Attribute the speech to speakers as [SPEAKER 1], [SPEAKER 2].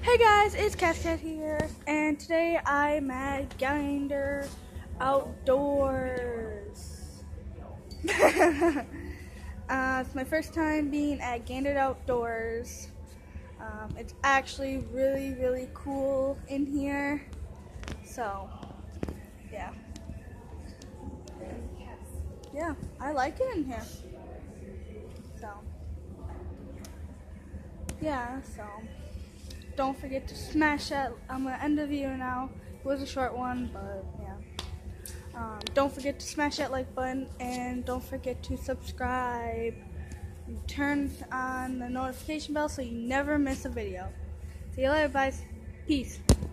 [SPEAKER 1] Hey guys, it's Cat here, and today I'm at Gander Outdoors. It's my first time being at Gander Outdoors. It's actually really cool in here. So, yeah. Yeah, I like it in here. So, yeah, don't forget to smash that. I'm going to end the video now. It was a short one, but yeah. Don't forget to smash that like button, and don't forget to subscribe. Turn on the notification bell so you never miss a video. See you later, guys. Peace.